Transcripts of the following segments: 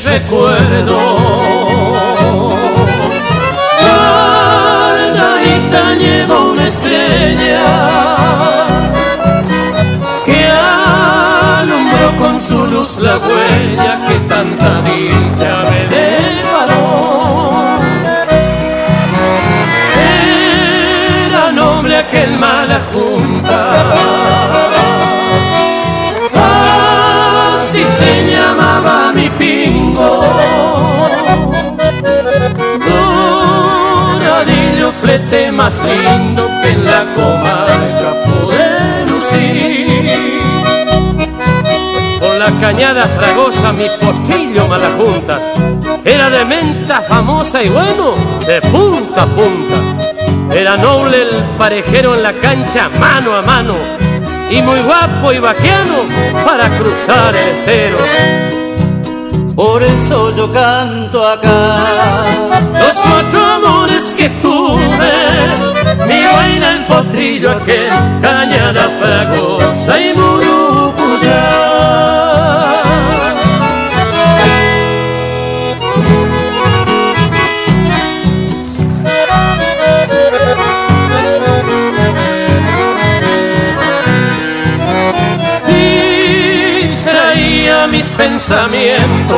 mis recuerdos. Guardadita llevo una estrella que alumbró con su luz la huella que tanta dicha me deparó. Era noble aquel mala junta, así se llamaba mi pingo. Doradillo, flete más lindo que en la comarca pude lucir. Con la cañada fragosa mi pochillo Malajuntas era de menta famosa y bueno, de punta a punta. Era noble el parejero en la cancha mano a mano y muy guapo y vaquiano para cruzar el estero. Por eso yo canto acá Los 4 amores que tuve, mi vaina, el potrillo aquel, cañada fragosa y Murucuyá. Distraía mis pensamientos,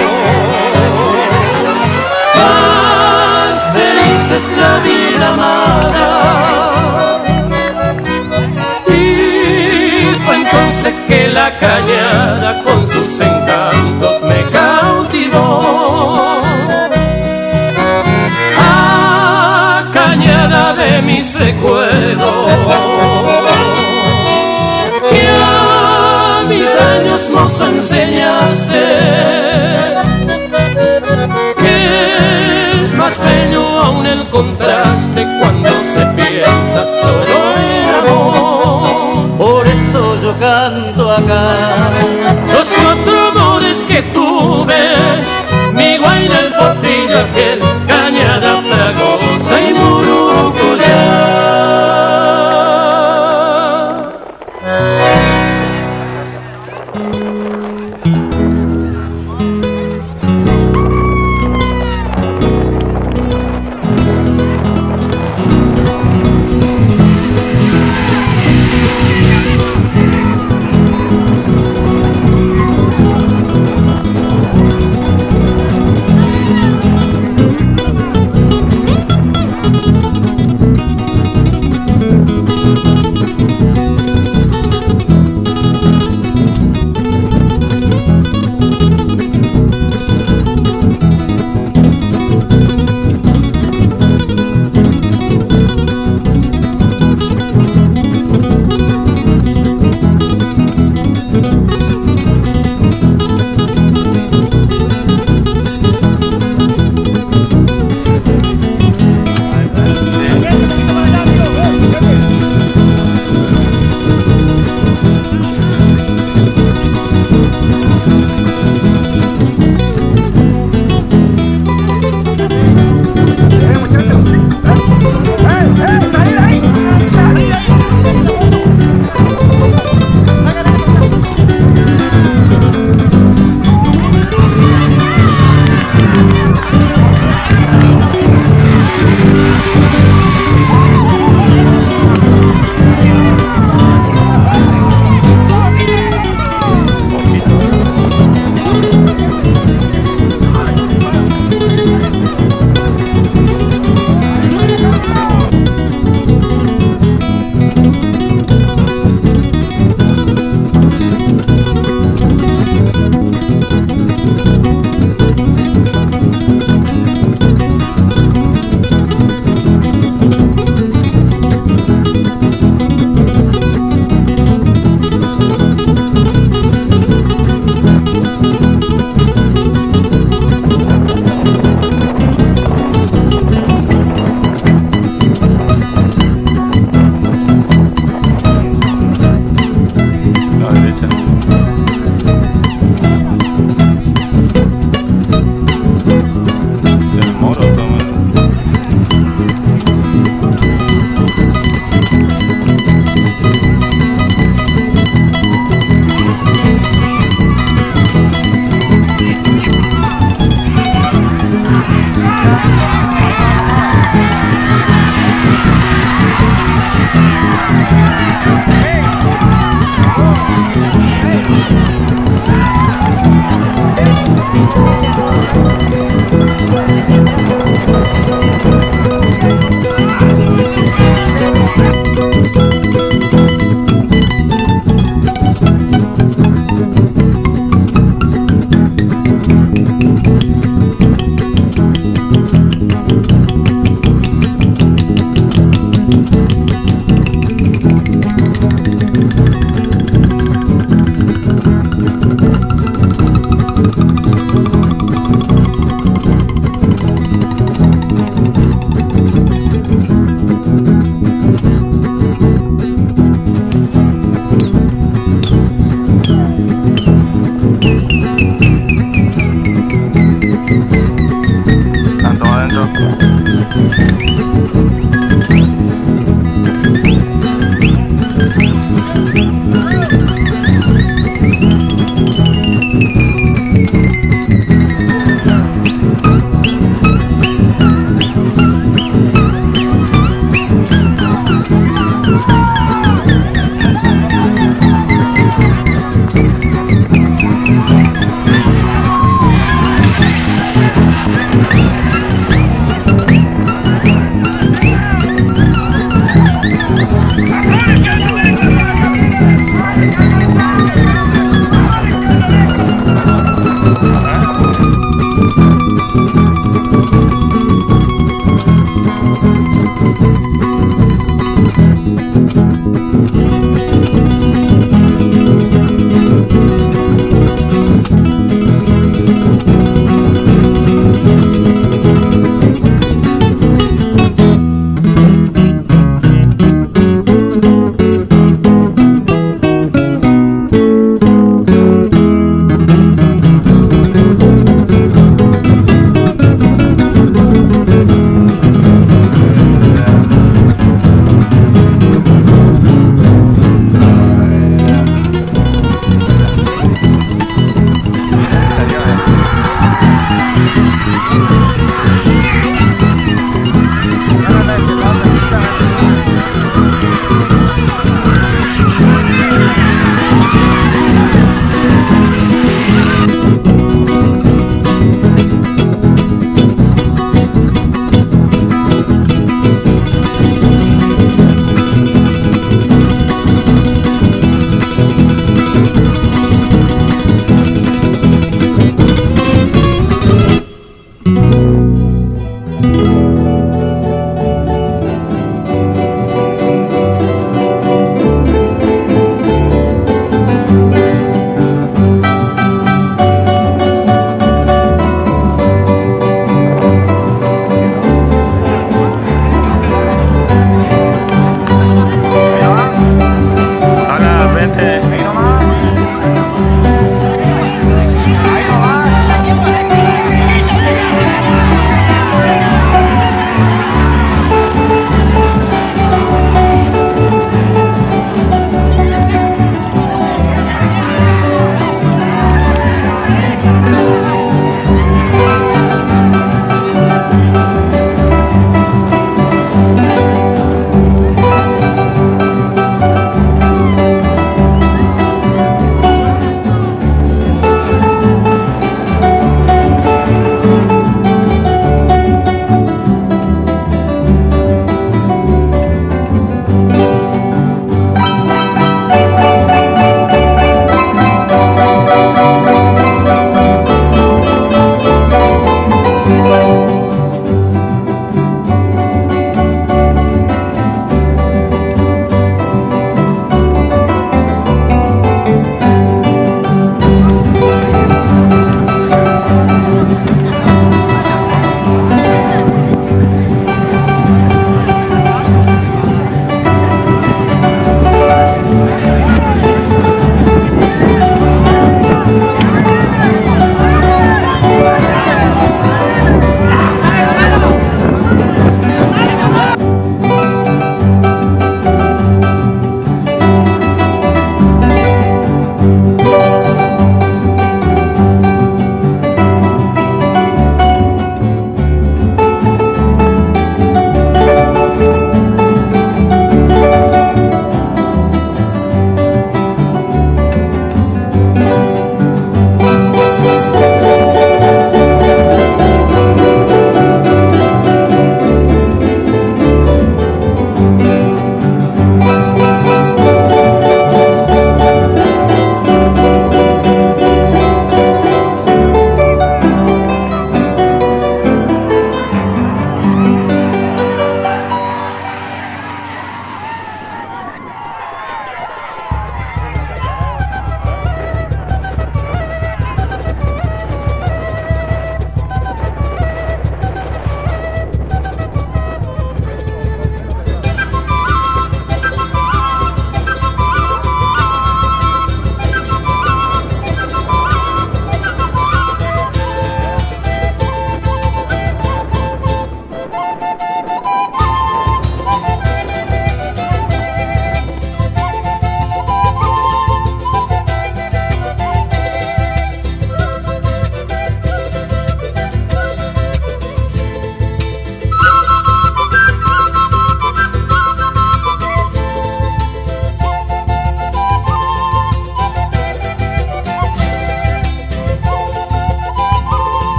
más feliz es la vida amada. Y fue entonces que la cañada con sus encantos me cautivó. Ah, cañada de mis recuerdos, que a mis años nos enseñaste que es más bello aún el contraste cuando se piensa solo en amor. Por eso yo canto acá